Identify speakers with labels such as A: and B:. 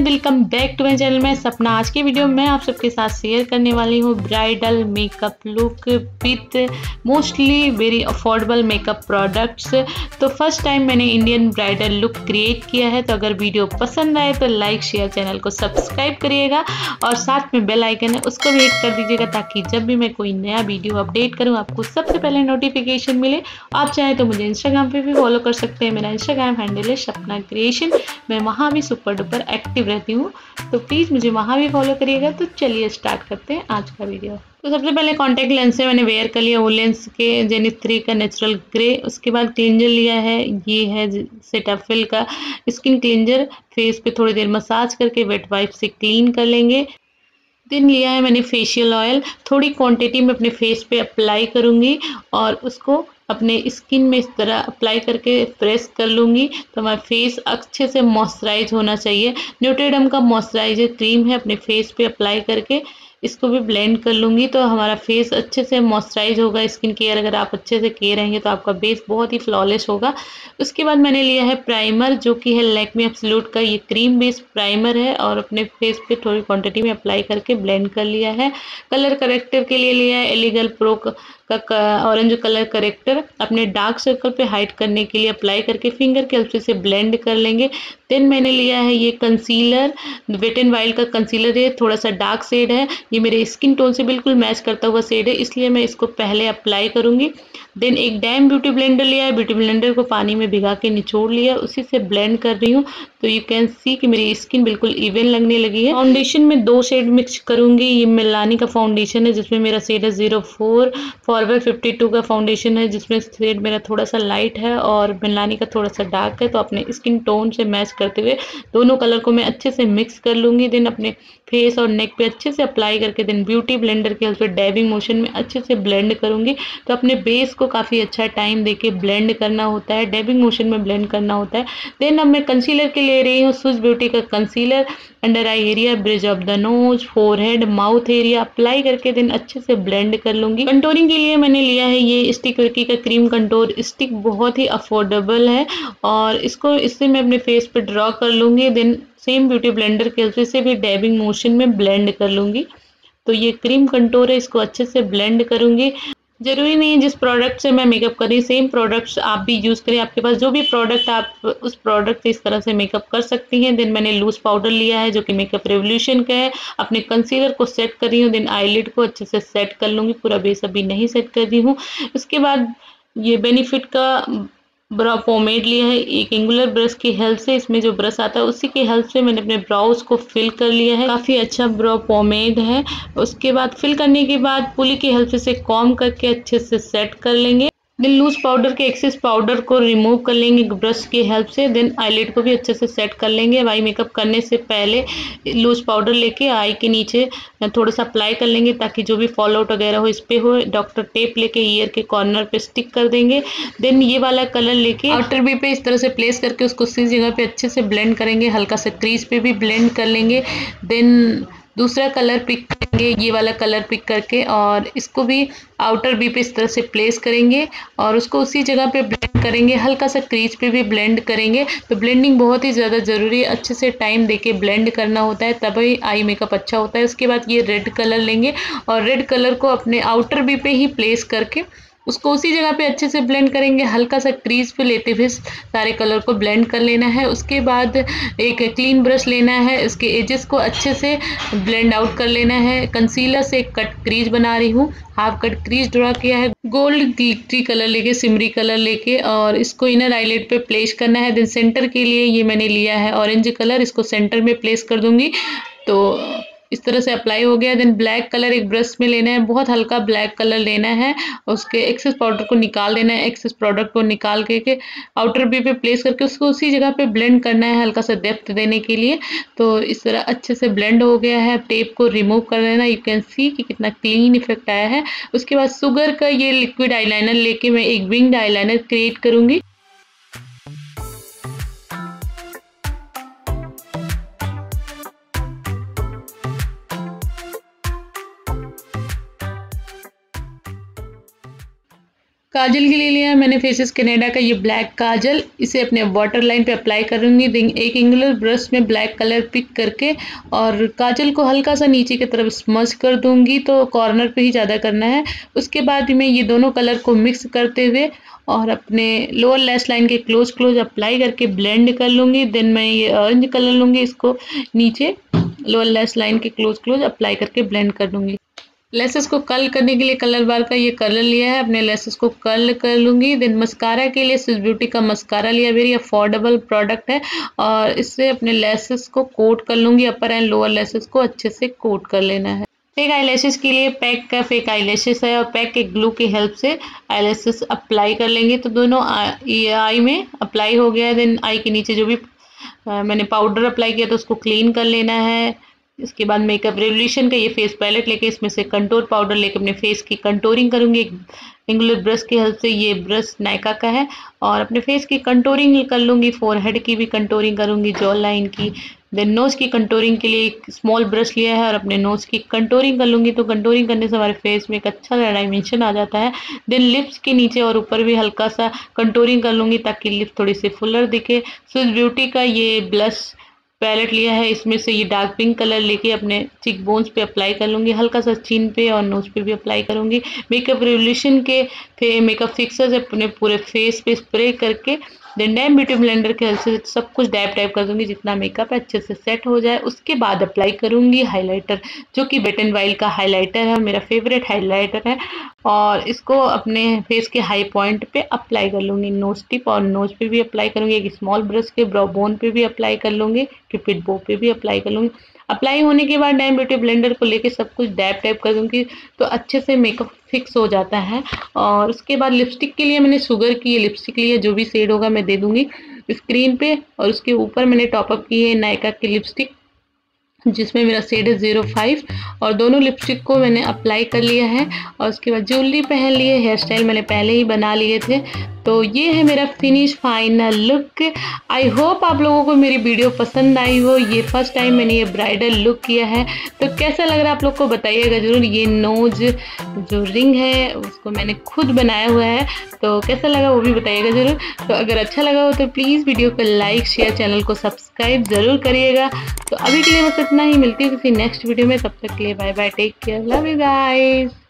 A: Friends, welcome back to my channel. मैं सपना। आज की वीडियो में मैं आप सबके साथ शेयर करने वाली हूँ bridal makeup look with mostly very affordable makeup products. तो फर्स्ट टाइम मैंने इंडियन ब्राइडल लुक क्रिएट किया है। तो अगर वीडियो पसंद आए तो लाइक शेयर, चैनल को सब्सक्राइब करिएगा और साथ में बेल आइकन है उसको भी हिट कर दीजिएगा ताकि जब भी मैं कोई नया वीडियो अपडेट करूँ आपको सबसे पहले नोटिफिकेशन मिले। आप चाहें तो मुझे इंस्टाग्राम पे भी फॉलो कर सकते हैं। मेरा इंस्टाग्राम हैंडल है सपना क्रिएशन। मैं वहाँ भी सुपर डुपर एक्टिव रहती हूँ, तो प्लीज़ मुझे वहाँ भी फॉलो करिएगा। तो चलिए स्टार्ट करते हैं आज का वीडियो। तो सबसे पहले कॉन्टैक्ट लेंस से मैंने वेयर कर लिया वो लेंस के जेनिथ 3 का नेचुरल ग्रे। उसके बाद क्लींजर लिया है, ये है सेटाफिल का स्किन क्लींजर। फेस पे थोड़ी देर मसाज करके वेट वाइप से क्लीन कर लेंगे। दिन लिया है मैंने फेशियल ऑयल, थोड़ी क्वांटिटी में अपने फेस पे अप्लाई करूँगी और उसको अपने स्किन में इस तरह अप्लाई करके प्रेस कर लूँगी। तो हमारा फेस अच्छे से मॉइस्चराइज होना चाहिए। न्यूट्रीडम का मॉइस्चराइजर क्रीम है, अपने फेस पे अप्लाई करके इसको भी ब्लेंड कर लूँगी। तो हमारा फेस अच्छे से मॉइस्चराइज होगा। स्किन केयर अगर आप अच्छे से किए रहेंगे तो आपका बेस बहुत ही फ्लॉलेस होगा। उसके बाद मैंने लिया है प्राइमर, जो कि है लैक्मे एब्सोल्यूट का ये क्रीम बेस्ड प्राइमर है और अपने फेस पे थोड़ी क्वांटिटी में अप्लाई करके ब्लेंड कर लिया है। कलर करेक्टर के लिए लिया है एलिगल प्रो का ऑरेंज कलर करेक्टर। अपने डार्क सर्कल पे हाइड करने के लिए अप्लाई करके फिंगर के हेल्प से ब्लेंड कर लेंगे। देन मैंने लिया है ये कंसीलर, वेट एंड वाइल्ड का कंसीलर है, थोड़ा सा डार्क शेड है। ये मेरे स्किन टोन से बिल्कुल मैच करता हुआ शेड है, इसलिए मैं इसको पहले अप्लाई करूंगी। देन एक डैम ब्यूटी ब्लेंडर लिया है, ब्यूटी ब्लेंडर को पानी में भिगा के निचोड़ लिया, उसी से ब्लेंड कर रही हूँ। तो यू कैन सी कि मेरी स्किन बिल्कुल इवन लगने लगी है। फाउंडेशन में 2 शेड मिक्स करूंगी। ये मिलानी का फाउंडेशन है जिसमें मेरा शेड है 04, फॉरवर्ड 52 का फाउंडेशन है जिसमें शेड मेरा थोड़ा सा लाइट है और मिलानी का थोड़ा सा डार्क है। तो अपने स्किन टोन से मैच करते हुए दोनों कलर को मैं अच्छे से मिक्स कर लूंगी। देन अपने फेस और नेक पे अच्छे से अप्लाई करके देन ब्यूटी ब्लेंडर के हेल्प से डैबिंग मोशन में अच्छे से ब्लेंड करूंगी। तो अपने बेस को काफ़ी अच्छा टाइम देके ब्लेंड करना होता है, डैबिंग मोशन में ब्लेंड करना होता है। देन अब मैं कंसीलर के ले रही हूँ स्विस ब्यूटी का concealer. Under eye area, bridge of the nose, forehead, mouth area apply करके देन अच्छे से ब्लेंड कर लूंगी। कंटोरिंग के लिए मैंने लिया है ये स्टिक विकी का क्रीम कंटोर स्टिक, बहुत ही अफोर्डेबल है और इससे मैं अपने फेस पे ड्रॉ कर लूंगी। देन सेम ब्यूटी ब्लेंडर के हेल्प से भी डैबिंग मोशन में ब्लेंड कर लूंगी। तो ये क्रीम कंटोर है, इसको अच्छे से ब्लेंड करूंगी। ज़रूरी नहीं है जिस प्रोडक्ट से मैं मेकअप कर रही हूँ सेम प्रोडक्ट्स आप भी यूज़ करें। आपके पास जो भी प्रोडक्ट आप उस प्रोडक्ट से इस तरह से मेकअप कर सकती हैं। देन मैंने लूज पाउडर लिया है जो कि मेकअप रेवोल्यूशन का है। अपने कंसीलर को सेट कर रही हूँ, देन आईलिड को अच्छे से सेट कर लूँगी। पूरा बेस अभी नहीं सेट कर रही हूँ। उसके बाद ये बेनिफिट का ब्रा पोमेड लिया है, एक एंगुलर ब्रश की हेल्प से। इसमें जो ब्रश आता है उसी की हेल्प से मैंने अपने ब्राउज को फिल कर लिया है। काफ़ी अच्छा ब्रा पोमेड है। उसके बाद फिल करने के बाद पुली की हेल्प से कॉम्ब करके अच्छे से सेट कर लेंगे। देन लूज पाउडर के एक्सेस पाउडर को रिमूव कर लेंगे ब्रश की हेल्प से। देन आईलिड को भी अच्छे से सेट कर लेंगे। आई मेकअप करने से पहले लूज पाउडर लेके आई के नीचे थोड़ा सा अप्लाई कर लेंगे ताकि जो भी फॉल आउट वगैरह हो इस पे हो। डॉक्टर टेप लेके ईयर के कॉर्नर पे स्टिक कर देंगे। देन ये वाला कलर लेके आउटर बी पे इस तरह से प्लेस करके उसको उसी जगह पे अच्छे से ब्लेंड करेंगे। हल्का सा क्रीज पे भी ब्लेंड कर लेंगे। देन दूसरा कलर पिक करेंगे, ये वाला कलर पिक करके और इसको भी आउटर बी पे इस तरह से प्लेस करेंगे और उसको उसी जगह पे ब्लेंड करेंगे। हल्का सा क्रीज पे भी ब्लेंड करेंगे। तो ब्लेंडिंग बहुत ही ज़्यादा ज़रूरी है, अच्छे से टाइम देके ब्लेंड करना होता है तभी आई मेकअप अच्छा होता है। उसके बाद ये रेड कलर लेंगे और रेड कलर को अपने आउटर बी पे ही प्लेस करके उसको उसी जगह पे अच्छे से ब्लेंड करेंगे। हल्का सा क्रीज पे लेते हुए सारे कलर को ब्लेंड कर लेना है। उसके बाद एक क्लीन ब्रश लेना है, इसके एजेस को अच्छे से ब्लेंड आउट कर लेना है। कंसीलर से एक कट क्रीज बना रही हूँ, हाफ कट क्रीज ड्रा किया है। गोल्ड ग्लिटरी कलर लेके, सिमरी कलर लेके और इसको इनर आईलिड पे प्लेस करना है। देन सेंटर के लिए ये मैंने लिया है ऑरेंज कलर, इसको सेंटर में प्लेस कर दूंगी। तो इस तरह से अप्लाई हो गया। देन ब्लैक कलर एक ब्रश में लेना है, बहुत हल्का ब्लैक कलर लेना है। उसके एक्सेस पाउडर को निकाल देना है, एक्सेस प्रोडक्ट को निकाल के आउटर बी पे प्लेस करके उसको उसी जगह पे ब्लेंड करना है हल्का सा डेप्थ देने के लिए। तो इस तरह अच्छे से ब्लेंड हो गया है। टेप को रिमूव कर देना, यू कैन सी कि कितना क्लीन इफेक्ट आया है। उसके बाद शुगर का ये लिक्विड आईलाइनर लेके मैं एक विंग्ड आईलाइनर क्रिएट करूंगी। काजल के लिए लिया मैंने फेसेस कनाडा का ये ब्लैक काजल। इसे अपने वाटर लाइन पे अप्लाई करूंगी। एक एंगुलर ब्रश में ब्लैक कलर पिक करके और काजल को हल्का सा नीचे की तरफ स्मज कर दूंगी, तो कॉर्नर पे ही ज़्यादा करना है। उसके बाद मैं ये दोनों कलर को मिक्स करते हुए और अपने लोअर लैश लाइन के क्लोज अप्लाई करके ब्लेंड कर लूँगी। देन मैं ये ऑरेंज कलर लूँगी, इसको नीचे लोअर लैश लाइन के क्लोज अप्लाई करके ब्लेंड कर लूँगी। लेसेस को कर्ल करने के लिए कलर बार का ये कलर लिया है, अपने लेसेस को कर्ल कर लूँगी। देन मस्कारा के लिए स्विस ब्यूटी का मस्कारा लिया, वेरी अफोर्डेबल प्रोडक्ट है और इससे अपने लेसेस को कोट कर लूँगी। अपर एंड लोअर लेसेस को अच्छे से कोट कर लेना है। फेक आईलैशेस के लिए पैक का फेक आईलैशेस है और पैक के ग्लू की हेल्प से आईलैशेस अप्लाई कर लेंगे। तो दोनों आई में अप्लाई हो गया है। देन आई के नीचे जो भी मैंने पाउडर अप्लाई किया तो उसको क्लीन कर लेना है। इसके बाद मेकअप रेवोल्यूशन का ये फेस पैलेट लेके इसमें से कंटूर पाउडर लेके अपने फेस की कंटूरिंग करूंगी। एक एंगुलर ब्रश की हेल्प से, ये ब्रश नायका का है और अपने फेस की कंटूरिंग कर लूँगी। फोरहेड की भी कंटूरिंग करूँगी, जॉ लाइन की। देन नोज की कंटूरिंग के लिए एक स्मॉल ब्रश लिया है और अपने नोज की कंटूरिंग कर लूँगी। तो कंटूरिंग करने से हमारे फेस में एक अच्छा डायमेंशन आ जाता है। देन लिप्स के नीचे और ऊपर भी हल्का सा कंटूरिंग कर लूँगी ताकि लिप्स थोड़ी सी फुलर दिखे। स्विस ब्यूटी का ये ब्लश पैलेट लिया है, इसमें से ये डार्क पिंक कलर लेके अपने चिक बोन्स पे अप्लाई कर लूँगी, हल्का सा चिन पे और नोज पे भी अप्लाई करूँगी। मेकअप रेवोल्यूशन के मेकअप फिक्सर अपने पूरे फेस पे स्प्रे करके देन डैम ब्यूटी ब्लेंडर के हेल्प से सब कुछ डैप कर दूंगी, जितना मेकअप है अच्छे से सेट हो जाए। उसके बाद अप्लाई करूँगी हाइलाइटर, जो कि वेट एंड वाइल्ड का हाइलाइटर है, मेरा फेवरेट हाइलाइटर है। और इसको अपने फेस के हाई पॉइंट पे अप्लाई कर लूँगी, नोज टिप और नोज पे भी अप्लाई करूँगी। एक स्मॉल ब्रश के ब्रो बोन पे भी अप्लाई कर लूँगी, क्यूपिड बो पे भी अप्लाई कर लूँगी। अप्लाई होने के बाद डैम ब्यूटी ब्लेंडर को लेके सब कुछ डैप कर दूँगी, तो अच्छे से मेकअप फिक्स हो जाता है। और उसके बाद लिपस्टिक के लिए मैंने शुगर की ये लिपस्टिक ली है, जो भी शेड होगा मैं दे दूँगी स्क्रीन पे। और उसके ऊपर मैंने टॉपअप की है नायका की लिपस्टिक, जिसमें मेरा शेड है 05 और दोनों लिपस्टिक को मैंने अप्लाई कर लिया है। और उसके बाद ज्वेलरी पहन लिए, हेयर स्टाइल मैंने पहले ही बना लिए थे। तो ये है मेरा finish final look. I hope आप लोगों को मेरी वीडियो पसंद आई हो। ये फर्स्ट टाइम मैंने ये ब्राइडल लुक किया है, तो कैसा लग रहा है आप लोग को बताइएगा ज़रूर। ये नोज जो रिंग है उसको मैंने खुद बनाया हुआ है, तो कैसा लगा वो भी बताइएगा ज़रूर। तो अगर अच्छा लगा हो तो प्लीज़ वीडियो को लाइक शेयर, चैनल को सब्सक्राइब ज़रूर करिएगा। तो अभी के लिए बस इतना ही, मिलती हूँ किसी नेक्स्ट वीडियो में। तब तक के लिए bye bye, take care, love you guys.